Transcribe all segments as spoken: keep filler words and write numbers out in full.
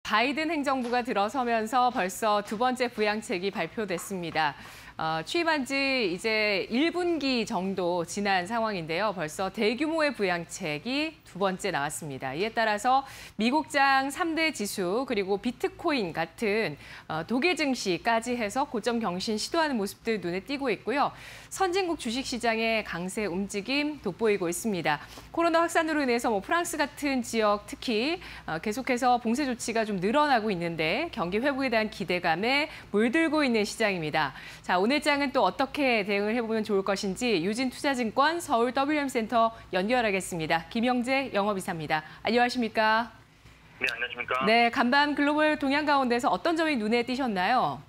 바이든 행정부가 들어서면서 벌써 두 번째 부양책이 발표됐습니다. 어, 취임한 지 이제 일 분기 정도 지난 상황인데요. 벌써 대규모의 부양책이 두 번째 나왔습니다. 이에 따라서 미국장 삼 대 지수 그리고 비트코인 같은 어, 독일 증시까지 해서 고점 경신 시도하는 모습들 눈에 띄고 있고요. 선진국 주식시장의 강세 움직임 돋보이고 있습니다. 코로나 확산으로 인해서 뭐 프랑스 같은 지역 특히 어, 계속해서 봉쇄 조치가 좀 늘어나고 있는데 경기 회복에 대한 기대감에 물들고 있는 시장입니다. 자, 오늘 장은 또 어떻게 대응을 해보면 좋을 것인지 유진투자증권 서울 더블유엠센터 연결하겠습니다. 김영재 영업이사입니다. 안녕하십니까? 네, 안녕하십니까? 네, 간밤 글로벌 동향 가운데서 어떤 점이 눈에 띄셨나요?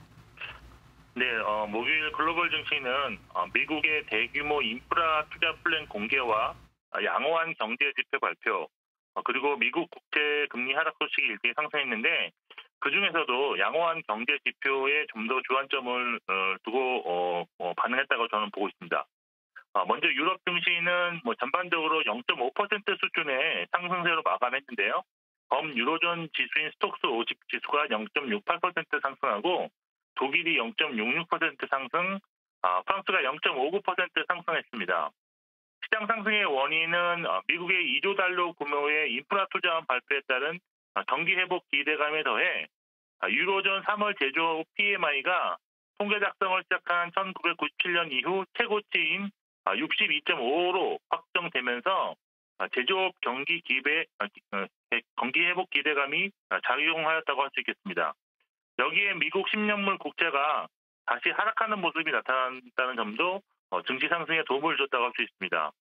네, 어, 목요일 글로벌 증시는 어, 미국의 대규모 인프라 투자 플랜 공개와 어, 양호한 경제 지표 발표, 어, 그리고 미국 국채 금리 하락 소식이 일제히 상승했는데 그중에서도 양호한 경제 지표에 좀 더 주안점을 어, 두고 어, 어, 반응했다고 저는 보고 있습니다. 어, 먼저 유럽 증시는 뭐 전반적으로 영 점 오 퍼센트 수준의 상승세로 마감했는데요. 범 유로존 지수인 스톡스 오십 지수가 영 점 육팔 퍼센트 상승하고 독일이 영 점 육육 퍼센트 상승, 아, 프랑스가 영 점 오구 퍼센트 상승했습니다. 시장 상승의 원인은 미국의 이조 달러 규모의 인프라 투자안 발표에 따른 경기 회복 기대감에 더해 유로존 삼월 제조업 피엠아이가 통계 작성을 시작한 천구백구십칠 년 이후 최고치인 육십이 점 오로 확정되면서 제조업 경기 기대, 경기 회복 기대감이 작용하였다고 할 수 있겠습니다. 여기에 미국 십 년물 국채가 다시 하락하는 모습이 나타난다는 점도 증시 상승에 도움을 줬다고 할 수 있습니다.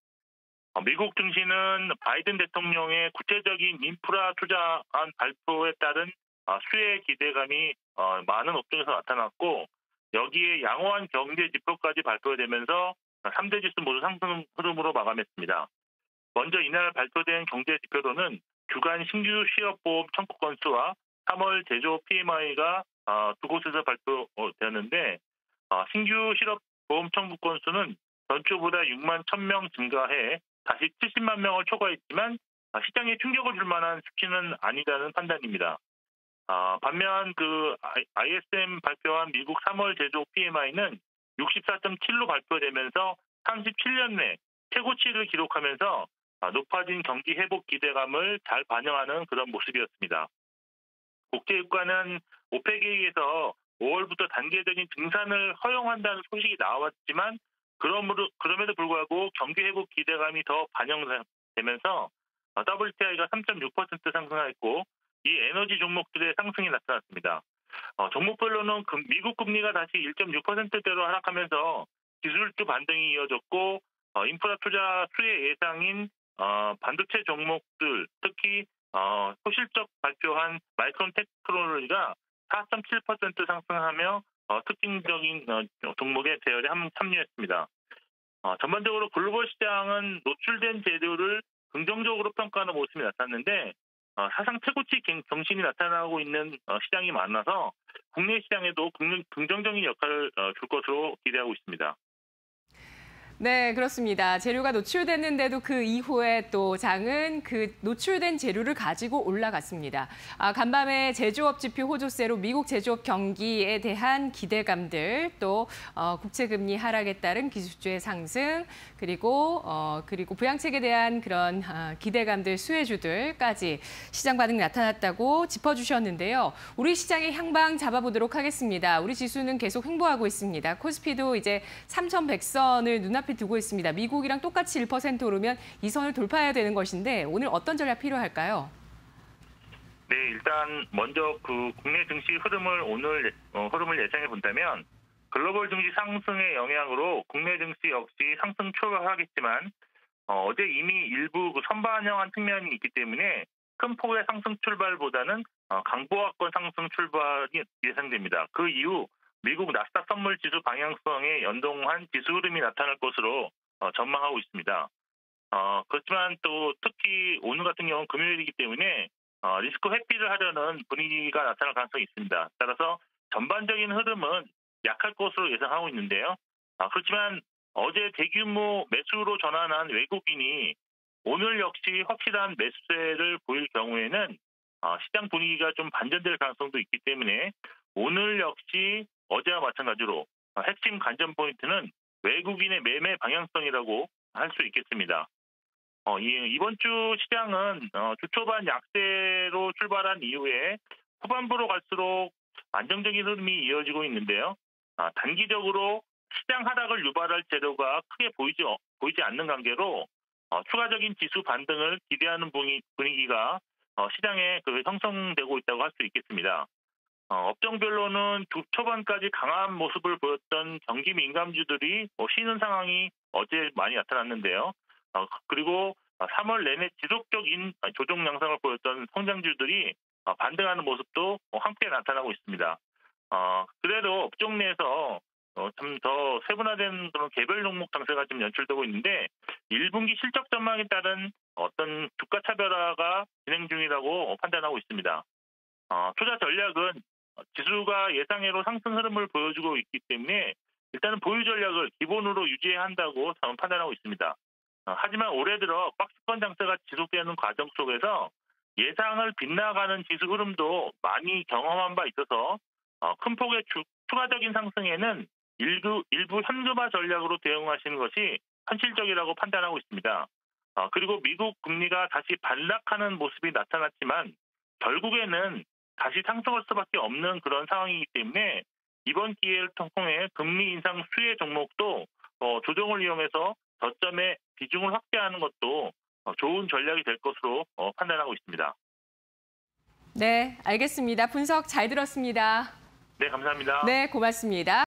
미국 증시는 바이든 대통령의 구체적인 인프라 투자안 발표에 따른 수혜 기대감이 많은 업종에서 나타났고 여기에 양호한 경제 지표까지 발표되면서 삼 대 지수 모두 상승 흐름으로 마감했습니다. 먼저 이날 발표된 경제 지표로는 주간 신규 취업보험 청구 건수와 삼월 제조업 피엠아이가 두 곳에서 발표되었는데 신규 실업보험 청구 건수는 전주보다 육만 천 명 증가해 다시 칠십만 명을 초과했지만 시장에 충격을 줄 만한 수치는 아니라는 판단입니다. 반면 그 아이에스엠 발표한 미국 삼월 제조업 피엠아이는 육십사 점 칠로 발표되면서 삼십칠 년 내 최고치를 기록하면서 높아진 경기 회복 기대감을 잘 반영하는 그런 모습이었습니다. 국제유가는 오펙에서 오월부터 단계적인 증산을 허용한다는 소식이 나왔지만 그러므로, 그럼에도 불구하고 경기 회복 기대감이 더 반영되면서 더블유티아이가 삼 점 육 퍼센트 상승했고 이 에너지 종목들의 상승이 나타났습니다. 어, 종목별로는 금, 미국 금리가 다시 일 점 육 퍼센트대로 하락하면서 기술주 반등이 이어졌고 어, 인프라 투자 수혜 예상인 어, 반도체 종목들 특히 어, 소실적 발표한 마이크론 테크놀로지가 사 점 칠 퍼센트 상승하며 어, 특징적인 어, 종목의 대열에 참여했습니다. 어, 전반적으로 글로벌 시장은 노출된 재료를 긍정적으로 평가하는 모습이 나타났는데 어, 사상 최고치 경신이 나타나고 있는 어, 시장이 많아서 국내 시장에도 긍정, 긍정적인 역할을 어, 줄 것으로 기대하고 있습니다. 네, 그렇습니다. 재료가 노출됐는데도 그 이후에 또 장은 그 노출된 재료를 가지고 올라갔습니다. 아, 간밤에 제조업 지표 호조세로 미국 제조업 경기에 대한 기대감들, 또 어, 국채금리 하락에 따른 기술주의 상승, 그리고 어, 그리고 부양책에 대한 그런 어, 기대감들, 수혜주들까지 시장 반응이 나타났다고 짚어주셨는데요. 우리 시장의 향방 잡아보도록 하겠습니다. 우리 지수는 계속 횡보하고 있습니다. 코스피도 이제 삼천백 선을 눈앞에 두고 있습니다. 미국이랑 똑같이 일 퍼센트 오르면 이 선을 돌파해야 되는 것인데 오늘 어떤 전략 필요할까요? 네, 일단 먼저 그 국내 증시 흐름을 오늘 어, 흐름을 예상해 본다면 글로벌 증시 상승의 영향으로 국내 증시 역시 상승 출발하겠지만 어, 어제 이미 일부 그 선반영한 측면이 있기 때문에 큰 폭의 상승 출발보다는 어, 강보합권 상승 출발이 예상됩니다. 그 이후 미국 나스닥 선물 지수 방향성에 연동한 지수 흐름이 나타날 것으로 어, 전망하고 있습니다. 어, 그렇지만 또 특히 오늘 같은 경우는 금요일이기 때문에 어, 리스크 회피를 하려는 분위기가 나타날 가능성이 있습니다. 따라서 전반적인 흐름은 약할 것으로 예상하고 있는데요. 아, 그렇지만 어제 대규모 매수로 전환한 외국인이 오늘 역시 확실한 매수세를 보일 경우에는 어, 시장 분위기가 좀 반전될 가능성도 있기 때문에 오늘 역시 어제와 마찬가지로 어, 핵심 관전 포인트는 외국인의 매매 방향성이라고 할 수 있겠습니다. 어, 이, 이번 주 시장은 어, 주 초반 약세로 출발한 이후에 후반부로 갈수록 안정적인 흐름이 이어지고 있는데요. 아, 단기적으로 시장 하락을 유발할 재료가 크게 보이지, 보이지 않는 관계로 어, 추가적인 지수 반등을 기대하는 분위, 분위기가 어, 시장에 그 형성되고 있다고 할 수 있겠습니다. 어, 업종별로는 주 초반까지 강한 모습을 보였던 경기 민감주들이 뭐 쉬는 상황이 어제 많이 나타났는데요. 어, 그리고 삼월 내내 지속적인 조정 양상을 보였던 성장주들이 어, 반등하는 모습도 함께 나타나고 있습니다. 어, 그래도 업종 내에서 어, 좀 더 세분화된 그런 개별 종목 장세가 좀 연출되고 있는데 일 분기 실적 전망에 따른 어떤 주가 차별화가 진행 중이라고 판단하고 있습니다. 어, 투자 전략은 지수가 예상외로 상승 흐름을 보여주고 있기 때문에 일단은 보유 전략을 기본으로 유지해야 한다고 저는 판단하고 있습니다. 어, 하지만 올해 들어 박스권 장세가 지속되는 과정 속에서 예상을 빗나가는 지수 흐름도 많이 경험한 바 있어서 어, 큰 폭의 주, 추가적인 상승에는 일부, 일부 현금화 전략으로 대응하시는 것이 현실적이라고 판단하고 있습니다. 어, 그리고 미국 금리가 다시 반락하는 모습이 나타났지만 결국에는 다시 상승할 수밖에 없는 그런 상황이기 때문에 이번 기회를 통해 금리 인상 수혜 종목도 어, 조정을 이용해서 저점의 비중을 확대하는 것도 어, 좋은 전략이 될 것으로 어, 판단하고 있습니다. 네, 알겠습니다. 분석 잘 들었습니다. 네, 감사합니다. 네, 고맙습니다.